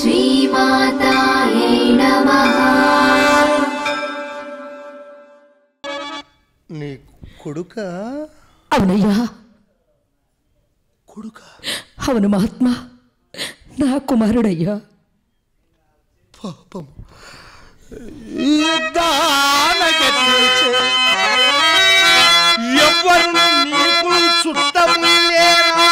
శ్రీమాతాయే నమః. నీ కొడుక? అవునయ్యా. కొడుక? అవును మహాత్మా, నా కుమారుడయ్యా. పాపం. ఎవరు నీకు చుట్టము లేరా?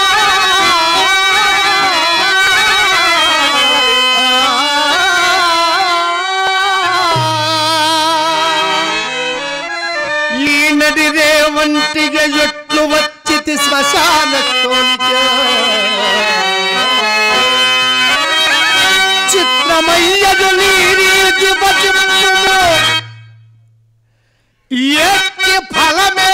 ఈ నది రేవంటిగా ఎట్లు వచ్చితి శ్మశాన చిత్రమయ్యదు నీరీతి పచిమ్ము ఎట్టి ఫలమే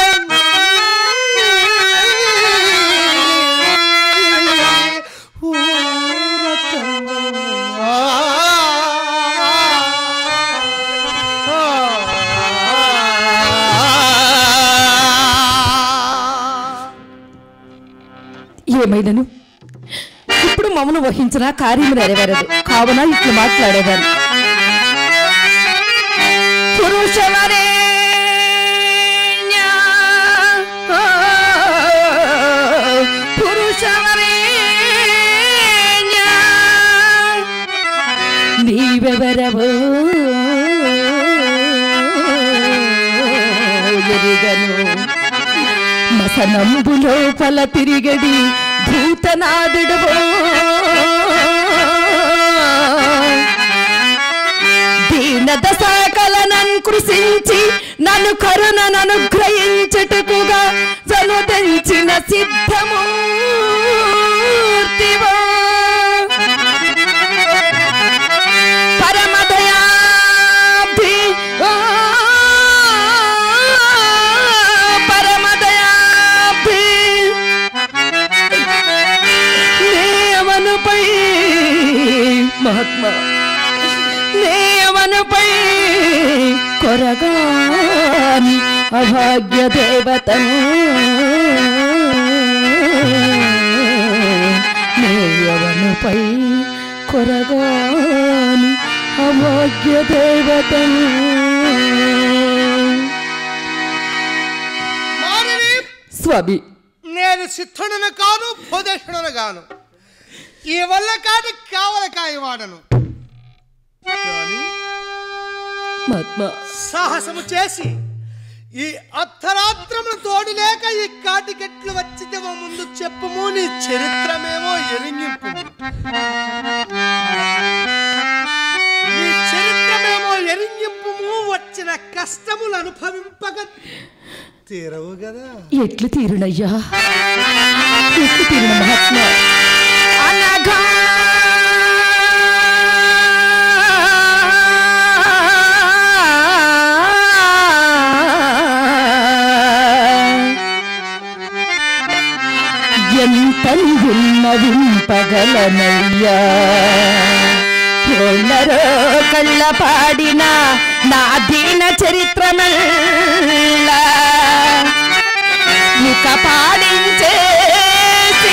ఏమైనను ఇప్పుడు మమ్మను వహించిన కార్యము నెరవేరదు, కావున ఇట్లు మాట్లాడేవారు. నీవెవరవో ఎరుగను, మసనంబు లోపల తిరిగడి భూతనాదుడవో, దీనదశాకలనన్ కృషించి నన్ను కరుణననుగ్రహించుటకుగా జనుదెంచిన సిద్ధమూర్తివో, పరమదయాబ్ధి పరమదయాబ్ధి నేవనుపై మహాత్మా, నేవనుపై కొరగాని అభాగ్య దేవతను, నేవనుపై కొరగాని అభాగ్య దేవతను. స్వామి, నేను సిద్ధుడను కాను, ఉపదేశుడను కాను, ఈ వల్ల కాదు కావలకాయ వాడను. సాహసము చేసి ఈ అర్ధరాత్రమును తోడు లేక ఈ కాటికెట్లు వచ్చితేమో ముందు చెప్పుము, నీ చరిత్రమేమో ఎరింగింపు. నీ చరిత్రమేమో ఎరింగింపు, వచ్చిన కష్టములు అనుభవింపక తీరవు కదా. ఎట్లు తీరునయ్యా, ఎట్లు తీరున మహాత్మా. అనగా ఎంతని విన్నవింపగలనయ్యా, ఎన్నరో కళ్ళ పాడిన నా దీన చరిత్రమల్లా ఇక పాడించేసి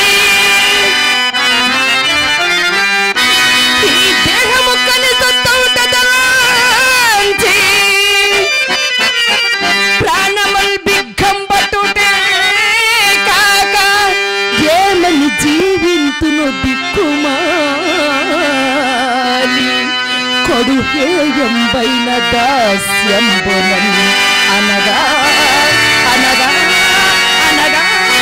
ఈ దేహముక్కని సొత్తౌటదలాంచి ప్రాణముల్ బిగ్గం పట్టుటే కాక ఏమని జీవింతును దిక్కుమాలి, కొడుహేయంబైన దాస్యంబునం అనగా అనగా అనగా.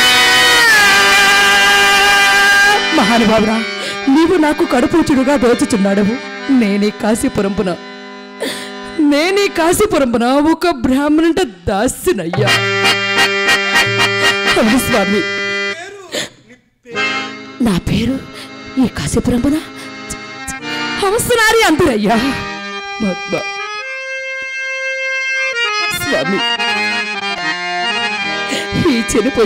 మహానుభావురా, నీవు నాకు కడుపుచుడుగా దోచుచున్నాడవు. నేనే కాశీపురంపున ఒక బ్రాహ్మణుంట దాస్యునయ్యా. అవును స్వామి, నా పేరు ఈ కాశీపురంపున హంసనారి అంటురయ్యా. స్వామి, ఈ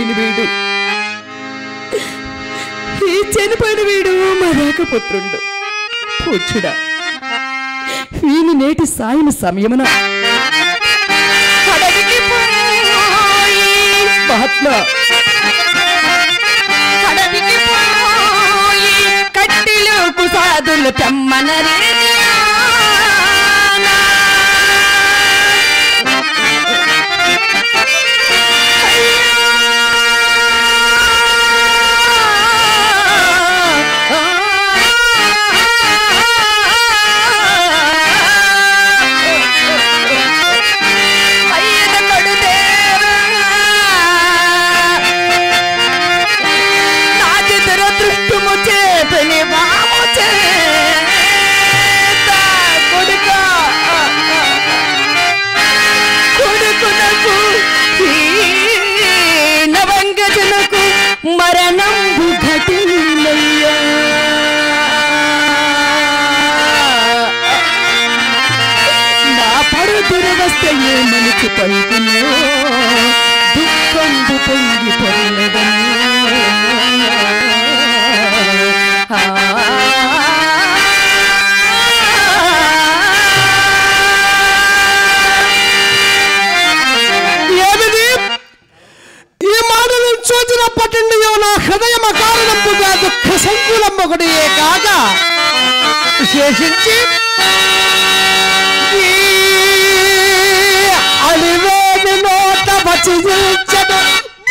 చనిపోయిన వీడు మరొక పుత్రుండు పూజ్యుడా. వీని నేటి సాయం సమయమున అడవికి పోయి మహాత్మా, అడవికి పోయి కట్టిలోకు సాధుల శంకులు తెమ్మనరే మరణంబు ఘటిల్లయ్యా నా పడు దురవస్థ ఏమనుకు పలుకును దుఃఖంబు పొంగి పొరలదను చూచినప్పటి నా హృదయం అకారణంపుగా దుఃఖ సంకులమ్మొకటియే కాక విశేషించి అలివేది నోట వచించదు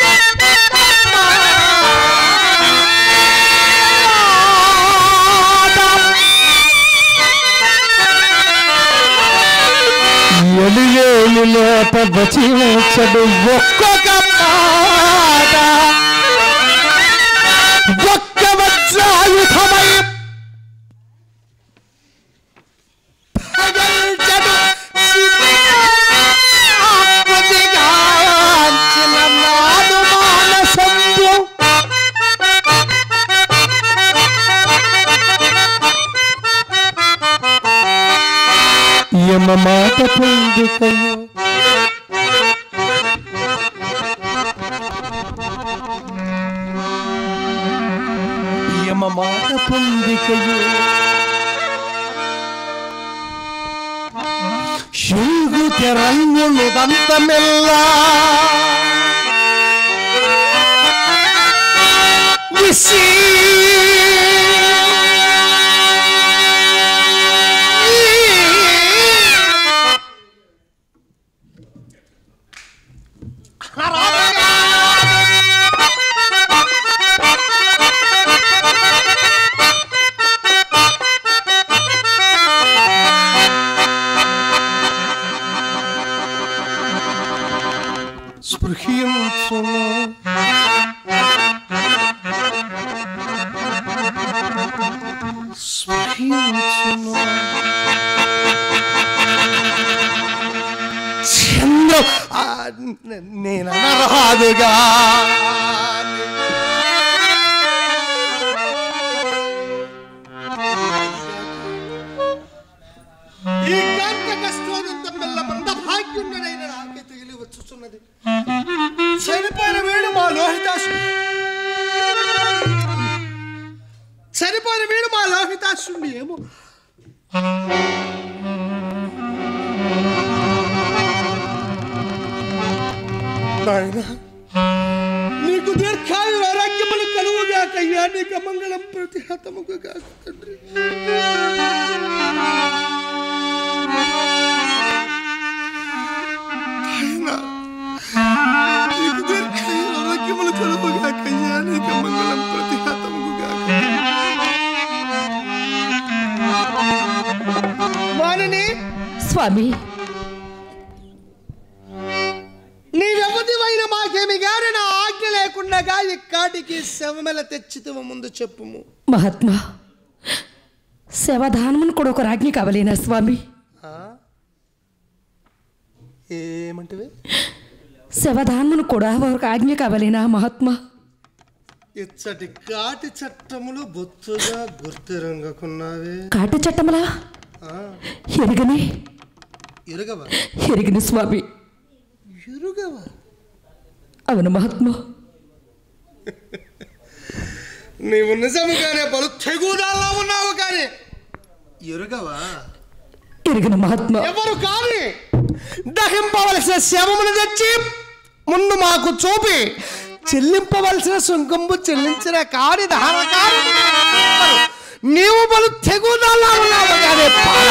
ఎలివేలు నోట వచించడు ఒక్కొక్క ఒక్క వజ్రాయుధమై పగల్చడు ఆకృతిగాంచిన నాదు మానసంబు యమ మాట పొందుకయు మాట పొందికయు శూగు తెరంగులుదంతమెల్లా విసి స్పృహించును స్పృహించును చంద్ర నేననరాదుగా ఈ కాంత కష్టోనంతమెల్ల మంద భాగ్యున్నదైన నాకే తగిలి వచ్చుచున్నది చనిపోయిన వీడు మా లోహితాశుండి ఏమో నాయనా నీకు దీర్ఘాయు ఆరోగ్యములు కలుగుగాకయ్యా నీకు మంగళం ప్రతిహతముగా కాక తండ్రి నీకు దీర్ఘాయు ఆరోగ్యములు కలుగుగాకయ్యా నీకు మంగళం ప్రతిహతముగా వాణిని స్వామి నీవెవదివైన మాకేమి గాని నా ఆజ్ఞ లేకుండా ఇక్కడికి శవమెల తెచ్చితవ ముందు చెప్పుము మహాత్మా శవదానమును కూడా ఒక రాజ్ఞ కావలేనా స్వామి ఏమంటివి శవదానమును కూడా ఒక ఆజ్ఞ కావలేనా మహాత్మా ఇచ్చటి కాటి చట్టములు బొత్తుగా గుర్తిరంగకున్నావే కాటి చట్టములా ఎరుగని ఎరుగవా ఎరిగిన స్వామి ఎరుగవా అవును మహాత్మా నీవు నిజముగానే బలు తెగుదాల్లో ఉన్నావు కానీ ఎరుగవా ఎరిగిన మహాత్మా ఎవరు కానీ దహింపవలసిన శవమును తెచ్చి ముందు మాకు చూపి చెల్లింపవలసిన సుంకంబు చెల్లించిన కాని నీవు బలు తెగుదలా ఉన్నావు కానీ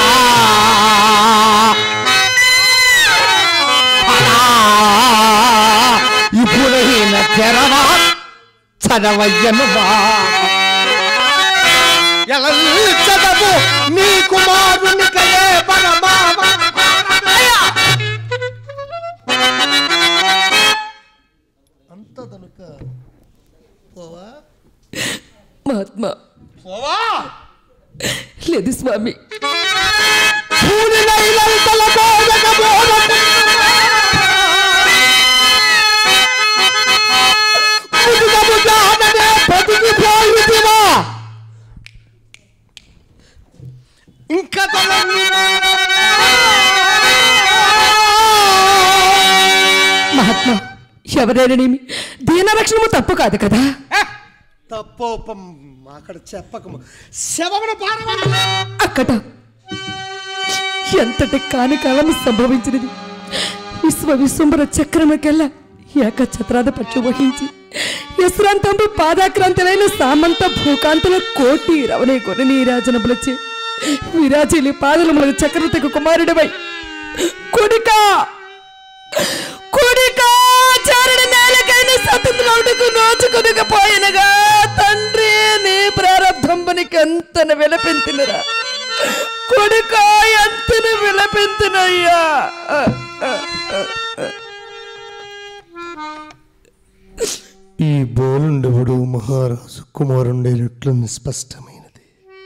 ఇప్పుడు తెరవా చదవయ్యనువా ఎలా చదవు నీ కుమారునికయే అంత దనుక పోవా మహాత్మా పోవా లేదు స్వామి. ఇంకా మహాత్మా ఎవరైనానేమి దీనరక్షణము తప్పు కాదు కదా. తప్పోపం అక్కడ చెప్పకము శవమున అక్కట ఎంతటి కాని కాలం సంభవించినది. విశ్వంబర చక్రముకెల్లా ఏకఛత్రాద పక్షు వహించి యశ్రాంతంబు పాదాక్రాంతులైన సామంత భూకాంతుల కోటి రవణే కొని నీరాజనములచే విరాజిలి పాదలముల చక్రవర్తికి కుమారుడివై కొడుకా కొడుకా చారణ నేలకైన సతతులకు నోచుకొనకపోయినగా తండ్రి నీ ప్రారంభంబనికి ఎంతన విలపించినరా కొడుకా ఎంతన విలపించినయ్యా. ఈ బోలుండవుడు మహారాజు కుమారుండేటట్లు స్పష్టమైనది.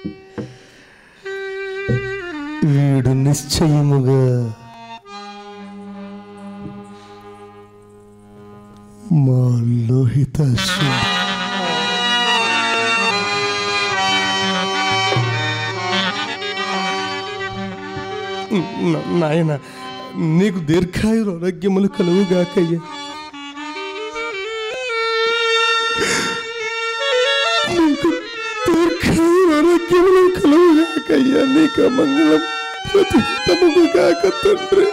వీడు నిశ్చయముగా మా లోహిత నాయన నీకు దీర్ఘాయుర ఆరోగ్యములు కలుగుగాకయ్యా. ఆరోగ్యములు కలుగుగాకయ్యా. నీకు మంగళం ప్రతిహితముగాక తండ్రి.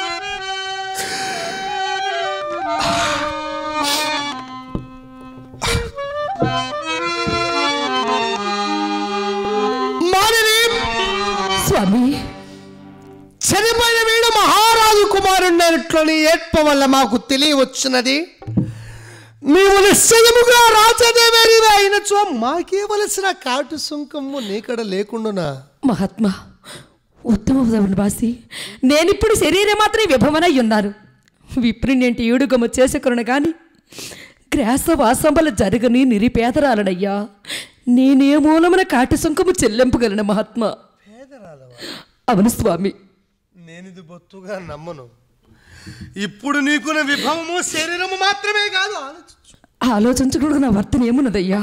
స్వామి చనిపోయిన వీడు మహారాజు కుమారుండేట్లోని ఏడ్ప వల్ల మాకు తెలియవచ్చున్నది. నీవు నిశ్చయముగా రాజదేవేరి అయినచో మాకేవలసిన కాటు సుంకము నీకడ లేకుండునా. మహాత్మా ఉత్తమ బాసి నేనిప్పుడు శరీరం మాత్రం విభవనై ఉన్నాను. విప్రినేంటి ఏడుగమ చేసుకును గాని గ్రాస వాసంబల జరగని నిరిపేదరాలనయ్యా. నేనే మూలమున కాటి సుంకము చెల్లింపగలను మహాత్మా. అవును స్వామి. నేనిది బొత్తుగా నమ్మను. ఇప్పుడు నీకున్న విభవము శరీరము మాత్రమే కాదు. ఆలోచించకూడదు. నా వర్తన ఏమున్నదయ్యా?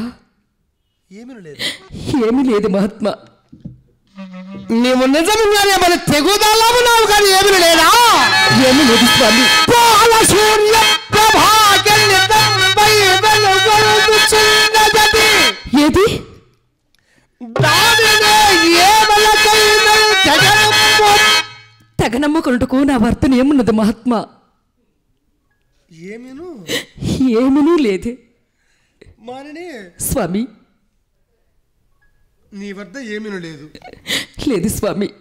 ఏమీ లేదు మహాత్మా. నీవు నిజంగానే మన తెగుదలము నావు కానీ ఏమీ లేదా? ఏమీ లేదు స్వామి. ఏది తెగనమ్మకొనుటకు నా వర్తన ఏమున్నది మహాత్మా? ఏమీ లేదు స్వామి. నీ వద్ద ఏమీ లేదు. లేదు స్వామి.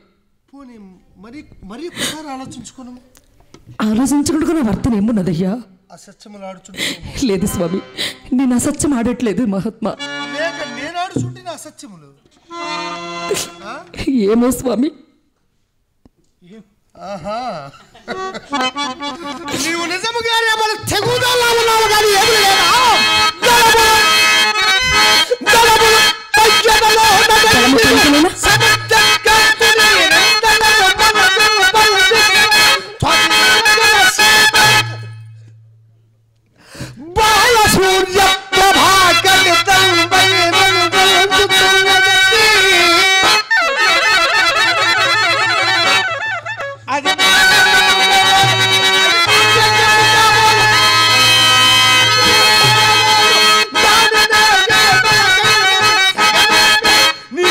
ఆలోచించుకుంటూ నా వర్తన ఏమున్నదయ్యా? లేదు స్వామి. నేను అసత్యం ఆడట్లేదు మహాత్మా. ఏమో స్వామి. నీవు నిజముగానే మన తెగుదలా ఉన్నావు కానీ ఏమీ లేదా? బాలసూర్య నీ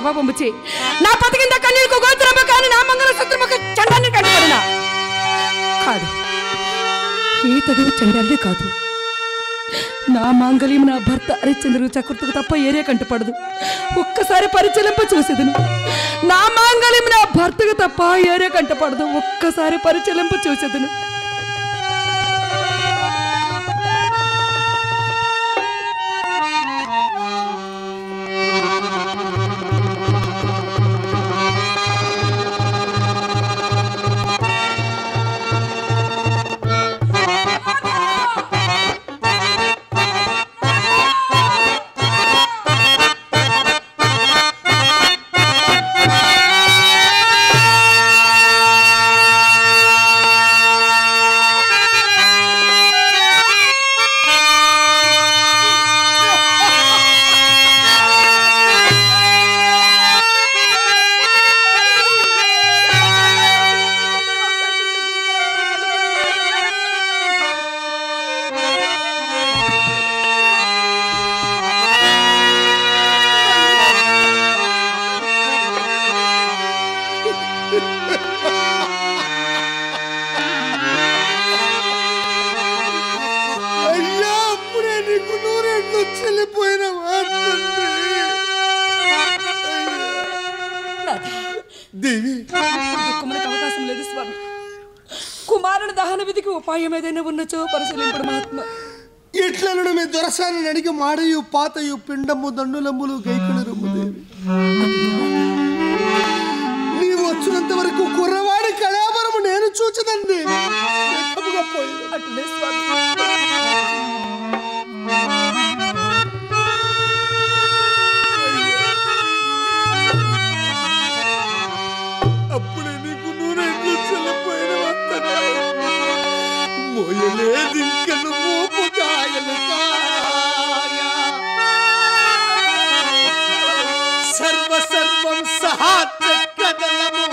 ప్రభావం వచ్చి నా పతికింద కన్నీరుకు గోత్రము కానీ నా మంగళసూత్రముకు చండాన్ని కంటపడినా కాదు, ఈతడు చండాలే కాదు. నా మాంగళ్యం నా భర్త హరిశ్చంద్రుడు చక్రతుకు తప్ప ఏరే కంటపడదు. ఒక్కసారి పరిచలింప చూసేదను. నా మాంగళ్యం నా భర్తకు తప్ప ఏరే కంటపడదు. ఒక్కసారి పరిచలింప చూసేదను. అయ్యా అప్పుడే నీకు నూరెండు చెల్లిపోయిన దేవి, దుఃఖమునకు అవకాశం లేదు స్వామి. కుమారుని దహన విధికి ఉపాయం ఏదైనా ఉన్నచో పరిశీలింపడు మహాత్మ. ఎట్లను మీ దొరసాని అడిగి మాడయు పాతయు పిండము దండులంబులు గైకుడు రమ్ము దేవి. నీవు వచ్చినంత వరకు కుర్రవాడి కళావరము నేను చూచదండి. అట్లే స్వామి. అప్పుడే నీకు నూనెట్లు చెల్లిపోయిన మోయలేదు ఇంకను మోపు కాయలు సర్వం సహా చెక్కదలము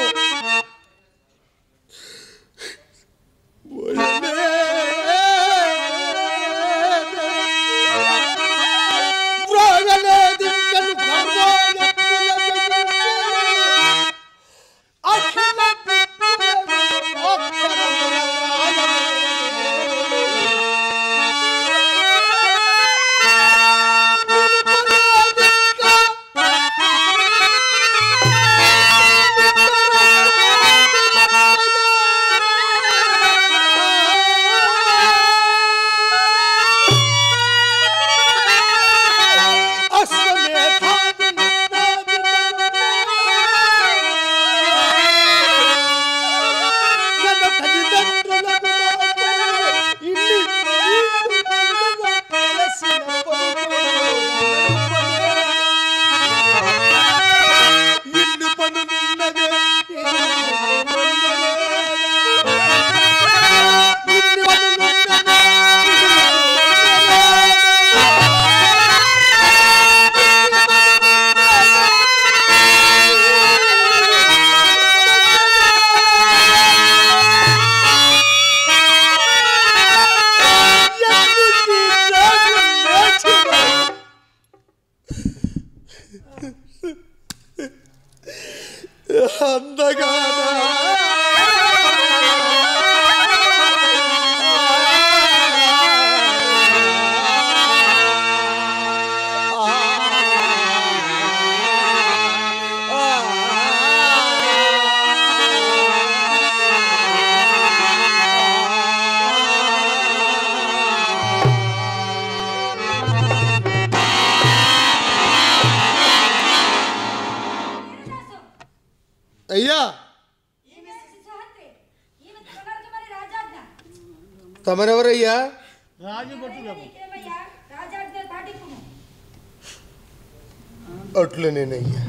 అయ్యా తమరెవరయ్యా? అట్లనేనయ్యా.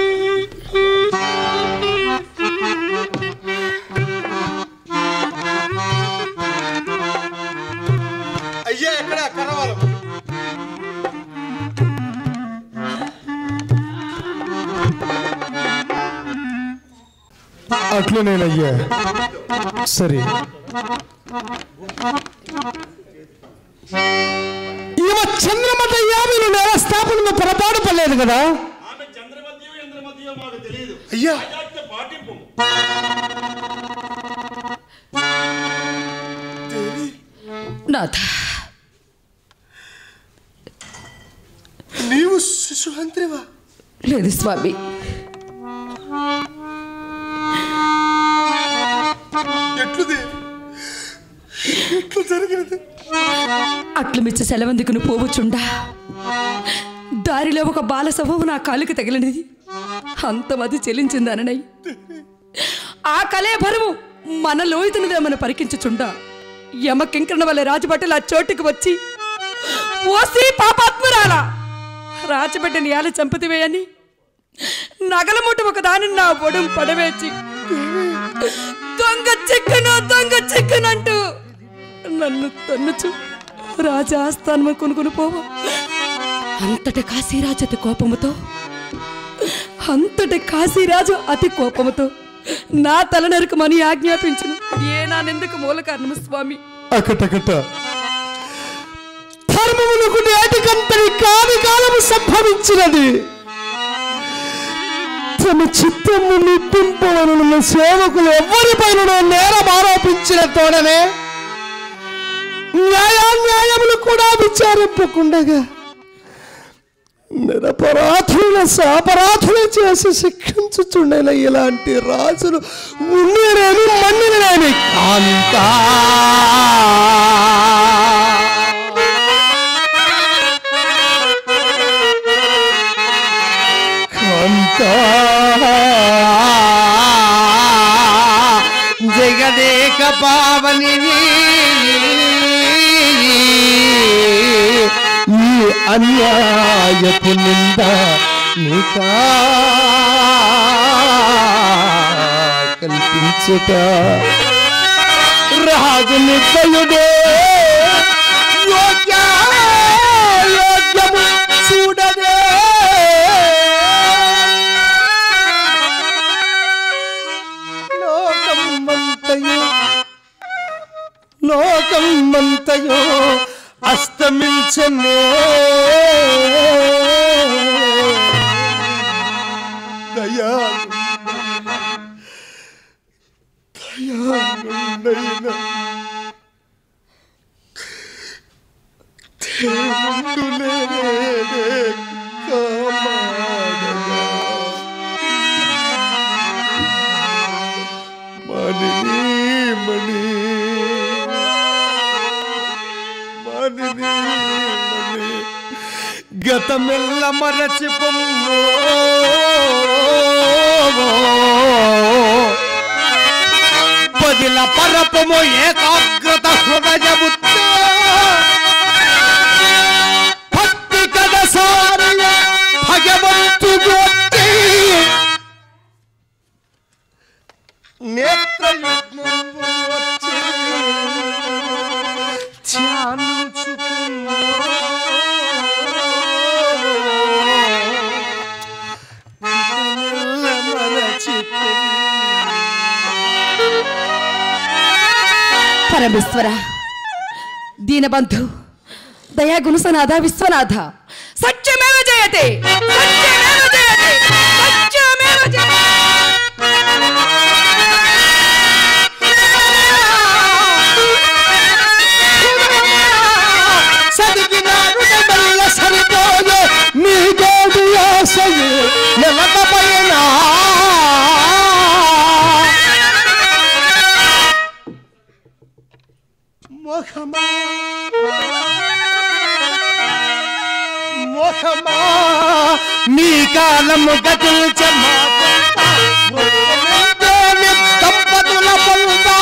అయ్యా ఎక్కడ కరవాలం? అట్లనేనయ్యా. సరే, ఈమె చంద్రమత యాభై నేల స్థాపనలో పొరపాటు పడలేదు కదా? అయ్యా దేవి, నాథ, నీవు శిశుహంత్రివా? లేదు స్వామి. ఎట్లు దేవి, ఎట్లు జరిగినది? అట్లు మిచ్చ సెలవందుకును పోవచ్చుండా దారిలో ఒక బాల శవము నా కాలుకి తగిలినది. అంతమది చెల్లించిందననై ఆ కలే భరము మన లోయతునిదేమని పరికించుచుండా యమకింకరణ వల్ల రాజభటులు ఆ చోటుకు వచ్చి ఓసి పాపాత్మురాలా, రాజబిడ్డని యాల చంపతివేయని నగలముట్టు ఒక దాని నా ఒడుం పడవేచి దొంగ చిక్కునంటూ నన్ను తన్నుచు రాజాస్థానము కొనుక్కుని పోవ. అంతటి కాశీరాజు అతి కోపముతో నా తల నరకమని ఆజ్ఞాపించును. ఏనానెందుకు మూల కారణము స్వామి? అకటకట ధర్మమునకు నేటికంతని కాని కాలము సంభవించినది. తమ చిత్తము నిప్పింపవనున్న సేవకులు ఎవరిపైన నేరం ఆరోపించిన తోడనే న్యాయాన్యాయములు కూడా విచారింపకుండగా నిరపరాధుల సాపరాధులు చేసి శిక్షించుచుండేలా ఇలాంటి రాజులు ఉన్నేరేమి మన్నిరేమి కాంతా. జగదేక పావని ఈ అన్యాయపు నింద నీకా కల్పించుట రాజు నిర్దయుడే యోగ్యము చూడదే. లోకం మంతయో అస్తమించనే దయాళుడైన దేవుడులే కాపాడగా. మణి గతమెల్ల మరచిపొమ్ము పదిల పరపము ఏకాగ్రత హృదయము భక్తి కథ సారయ భగవంతుడు నేత్రయుగ్మము వచ్చి పరమేశ్వర, దీనబంధు, దయాగుణసనాథ, విశ్వనాథ, సత్యమేవ జయతే, సత్యమేవ జయతే, సత్యమేవ జయతే. సరిపోయే నీ గోడు ఆశయే నెలకపోయినా మోహమా నీ కాలము గతించమా దంపతుల పొందా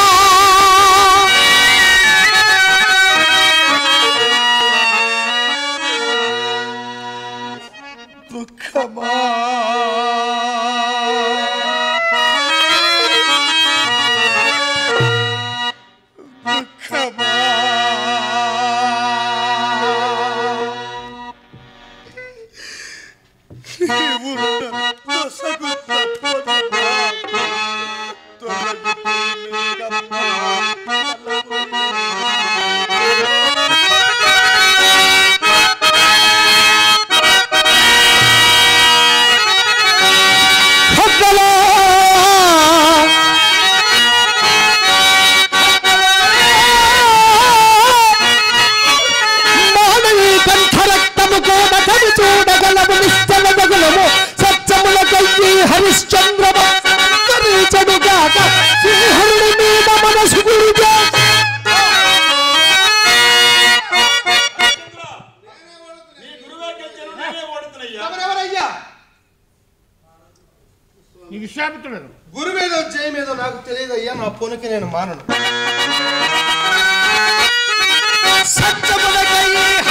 దుఃఖమా సింహరుడి మీద మనసు గురిజా నీ విశ్వామిత్రుడు గురువేదో జయమేదో నాకు తెలియదయ్యా. నా పొనికి నేను మానను. సత్యములకై